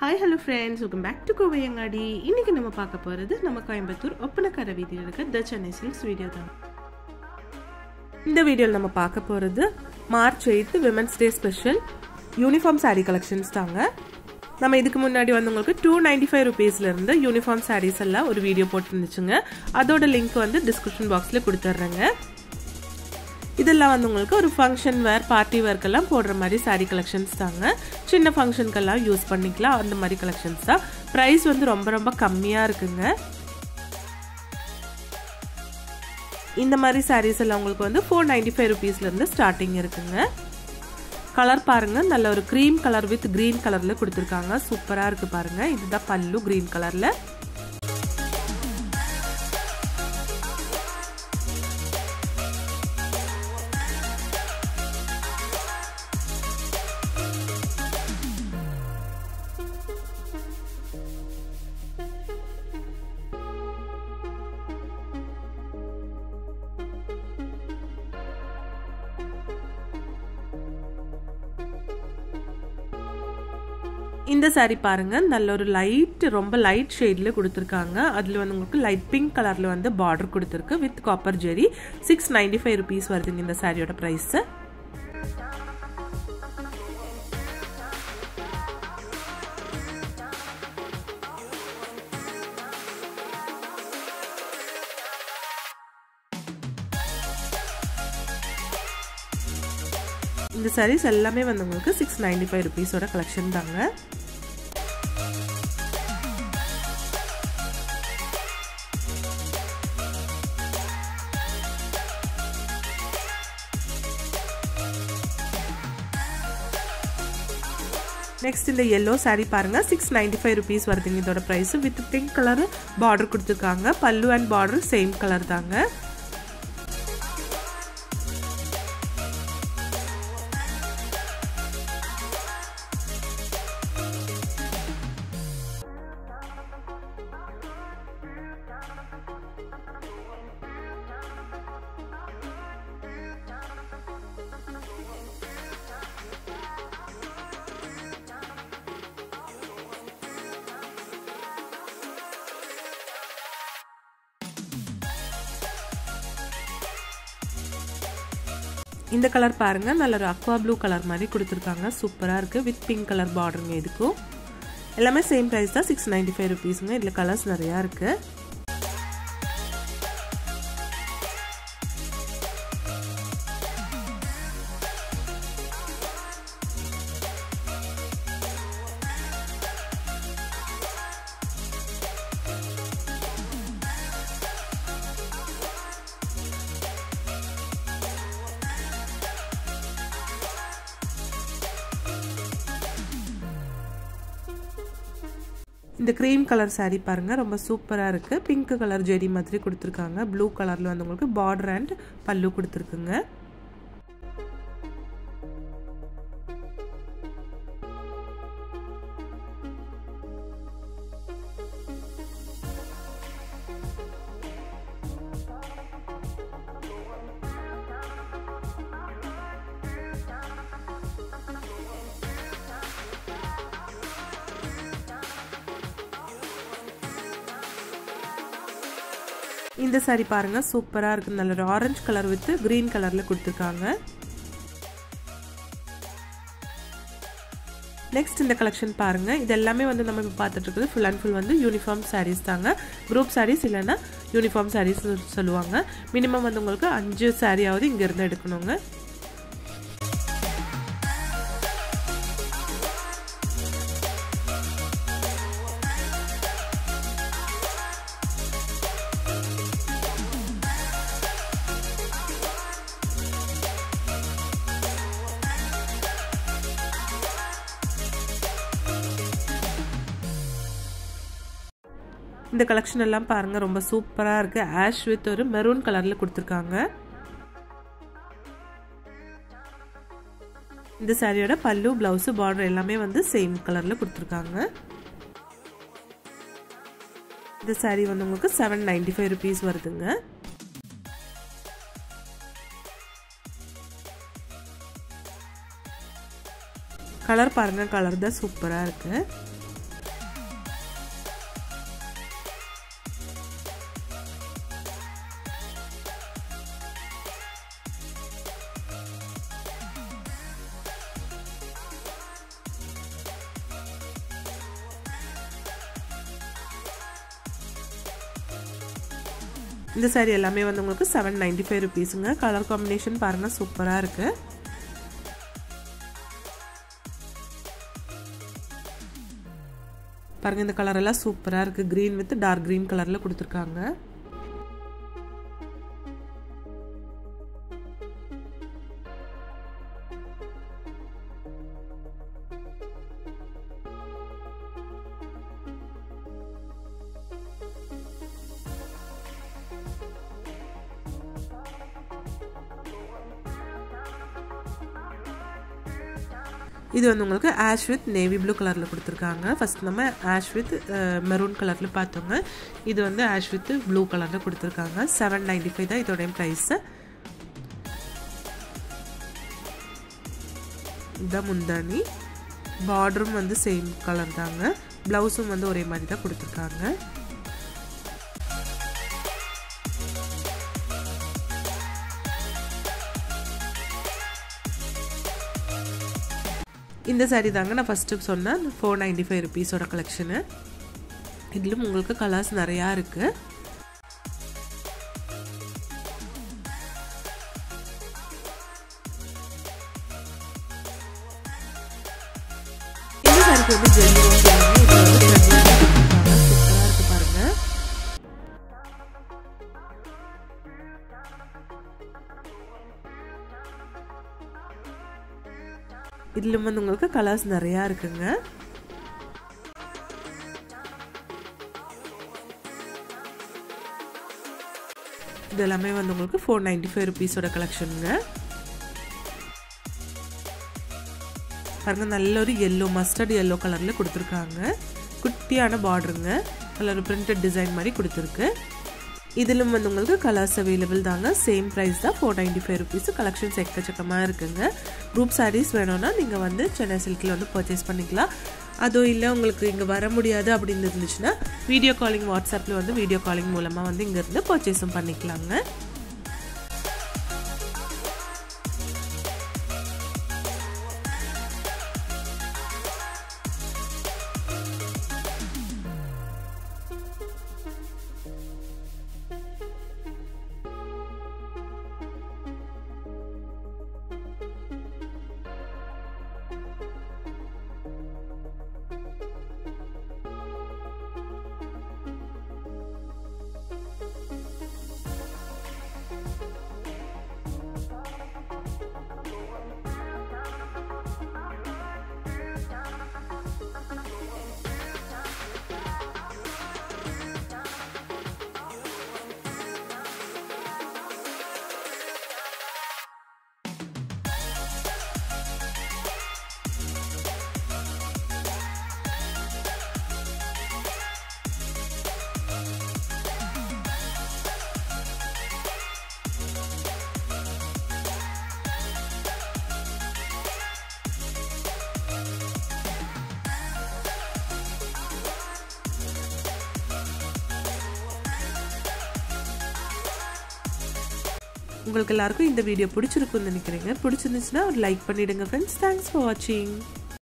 Hi hello friends, welcome back to Kovayangadi. இன்னைக்கு நம்ம பார்க்க போறது நம்ம கோயம்புத்தூர் ஒப்பனக்கார வீதியில் இருக்க தி சென்னை சில்க்ஸ் வீடியோ தான். இந்த வீடியோல நம்ம பார்க்க போறது March 8th women's day special uniform saree collections தாங்க. நம்ம இதுக்கு முன்னாடி வந்து உங்களுக்கு 295 ரூபீஸ்ல இருந்து யூனிஃபார்ம் sarees எல்லாம் ஒரு வீடியோ போட்டுருந்துச்சுங்க. அதோட லிங்க் வந்து டிஸ்கிரிப்ஷன் பாக்ஸ்ல கொடுத்துறேங்க. இதெல்லாம் வந்து உங்களுக்கு ஒரு ஃபங்க்ஷன் வேர் பார்ட்டி வேர்க்கெல்லாம் போடுற மாதிரி saree கலெக்ஷன்ஸ் தாங்க. சின்ன ஃபங்க்ஷனுக்கெல்லாம் யூஸ் பண்ணிக்கலாம் அந்த மாதிரி கலெக்ஷன்ஸ் தான். ப்ரைஸ் வந்து ரொம்ப கம்மியாக இருக்குங்க. இந்த மாதிரி sarees எல்லாம் உங்களுக்கு வந்து 495 ரூபீஸ்லேருந்து ஸ்டார்டிங் இருக்குங்க. கலர் பாருங்க, நல்ல ஒரு க்ரீம் கலர் வித் கிரீன் கலரில் கொடுத்துருக்காங்க. சூப்பராக இருக்குது பாருங்க. இதுதான் பல்லு கிரீன் கலரில். இந்த saree பாருங்க, நல்ல ஒரு ரொம்ப லைட் ஷேட்ல கொடுத்துருக்காங்க. அதுல வந்து உங்களுக்கு லைட் பிங்க் கலர்ல வந்து பார்டர் கொடுத்துருக்கு வித் காப்பர் ஜெரி. 695 ரூபீஸ் வருதுங்க இந்த சாரியோட பிரைஸ். இந்த sarees எல்லாமே வந்து உங்களுக்கு 695 ரூபீஸோட கலெக்ஷன் தாங்க. நெக்ஸ்ட் இந்த yellow saree பாருங்க, 695 ரூபீஸ் வருதுங்க இதோட price. With pink colour border கொடுத்துருக்காங்க. பல்லு அண்ட் பார்டர் சேம் கலர் தாங்க. இந்த கலர் பாருங்க, நல்ல ஒரு அக்வா ப்ளூ கலர் மாதிரி கொடுத்துருக்காங்க. சூப்பராக இருக்குது வித் பிங்க் கலர் பார்டருங்க. இதுக்கும் எல்லாமே சேம் ப்ரைஸ் தான், 695 ரூபீஸுங்க. இதில் கலர்ஸ் நிறையா இருக்குது. இந்த கிரீம் கலர் saree பாருங்க, ரொம்ப சூப்பரா இருக்கு. பிங்க் கலர் ஜெரி மாதிரி கொடுத்துருக்காங்க. ப்ளூ கலர்ல வந்து உங்களுக்கு பார்டர் அண்ட் பல்லு கொடுத்துருக்குங்க. இந்த saree பாருங்க, சூப்பரா இருக்கு. நல்ல ஒரு ஆரஞ்சு கலர் வித் கிரீன் கலர்ல கொடுத்துருக்காங்க. நெக்ஸ்ட் இந்த கலெக்ஷன் பாருங்க. இது எல்லாமே வந்து நம்ம இப்போ பார்த்துட்டு இருக்குது ஃபுல் அண்ட் ஃபுல் வந்து யூனிஃபார்ம் sarees தாங்க. குரூப் sarees இல்லைன்னா யூனிஃபார்ம் sarees சொல்லுவாங்க. மினிமம் வந்து உங்களுக்கு 5 சாரியாவது இங்க இருந்து எடுக்கணுங்க. இந்த கலெக்ஷன் எல்லாம் பாருங்க, ரொம்ப சூப்பரா இருக்கு. ஆஷ் வித் ஒரு மெரூன் கலர்ல கொடுத்துருக்காங்க. இந்த சாரியோட பல்லு, பிளவுஸ், பார்டர் எல்லாமே வந்து சேம் கலர்ல கொடுத்துருக்காங்க. இந்த சாரி வந்து உங்களுக்கு 795 ரூபீஸ் வருதுங்க. கலர் பாருங்க, கலர் தான் சூப்பரா இருக்கு. இந்த saree எல்லாமே வந்து உங்களுக்கு 795 rupeesங்க. கலர் காம்பினேஷன் பாருங்க சூப்பரா இருக்கு. பாருங்க இந்த கலர் எல்லாம் சூப்பரா இருக்கு. green with dark green கலர்ல கொடுத்திருக்காங்க. இது வந்து உங்களுக்கு ash with navy blue கலர்ல கொடுத்திருக்காங்க. ஃபர்ஸ்ட் நம்ம ash with maroon கலர்ல பார்த்தோங்க. இது வந்து ash with blue கலர்ல கொடுத்திருக்காங்க. 795 தான் இதோட பிரைஸ். இந்த முந்தானி பார்டரும் வந்து சேம் கலர் தாங்க. ப்ளவுஸும் வந்து ஒரே மாதிரி தான் கொடுத்திருக்காங்க. இந்த saree தாங்க நான் ஃபர்ஸ்ட் சொன்ன 495 ரூபீஸோட கலெக்ஷன். இதிலும் உங்களுக்கு கலர்ஸ் நிறைய இருக்கு. இந்த saree வந்து ஜெல்லி சூப்பரா இருக்கு பாருங்க. இதிலும் வந்து உங்களுக்கு கலர்ஸ் நிறைய இருக்குங்க. இதெல்லாமே வந்து உங்களுக்கு 495 ரூபீஸோட கலெக்ஷனுங்க. பாருங்க நல்ல ஒரு yellow மஸ்டர்ட் yellow கலர்ல கொடுத்திருக்காங்க. குட்டியான பார்டருங்க. நல்ல ஒரு பிரிண்டட் டிசைன் மாதிரி கொடுத்திருக்கு. இதிலும் வந்து உங்களுக்கு கலர்ஸ் அவைலபிள் தாங்க. சேம் பிரைஸ் தான் 495 ரூபீஸ். கலெக்ஷன்ஸ் எக்கச்சக்கமா இருக்குங்க. குரூப் சாரீஸ் வேணும்னா நீங்க வந்து சென்னை சில்க்ல வந்து பர்ச்சேஸ் பண்ணிக்கலாம். அதோ இல்ல உங்களுக்கு இங்க வர முடியாது அப்படின்னு இருந்துச்சுன்னா வீடியோ காலிங் வாட்ஸ்அப்ல வந்து வீடியோ காலிங் மூலமா வந்து இங்க இருந்து பர்ச்சேஸும் பண்ணிக்கலாங்க. உங்களுக்கு எல்லாருக்கும் இந்த வீடியோ பிடிச்சிருக்கும்னு நினைக்கிறேன். பிடிச்சிருந்துச்சுன்னா ஒரு லைக் பண்ணிடுங்க ஃப்ரெண்ட்ஸ். தேங்க்ஸ் ஃபார் வாட்சிங்.